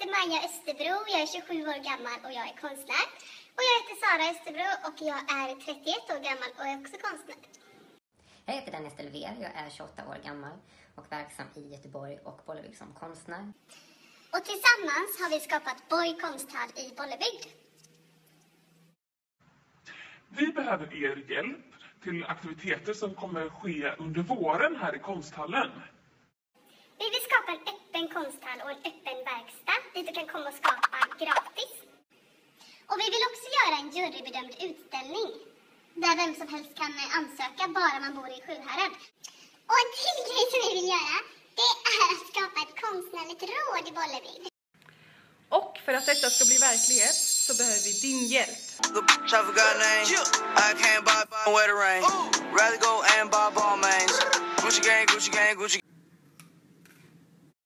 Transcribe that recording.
heter Maja Österbro, jag är 27 år gammal och jag är konstnär. Och jag heter Sara Österbro och jag är 31 år gammal och är också konstnär. Jag heter Dennis Delver, jag är 28 år gammal och verksam i Göteborg och Bollebygd som konstnär. Och tillsammans har vi skapat Boy Konsthall i Bollebygd. Vi behöver er hjälp till aktiviteter som kommer ske under våren här i konsthallen. Vi vill skapa en öppen konsthall och en öppen verkstad dit du kan komma och skapa gratis. Och vi vill också göra en jurybedömd utställning där vem som helst kan ansöka bara man bor i Sjuhärad. Och en till grej som vi vill göra, det är att skapa ett konstnärligt råd i Bollebygd. Och för att detta ska bli verklighet så behöver vi din hjälp. Rather go and buy ball mains. Gucci gang, Gucci gang, Gucci.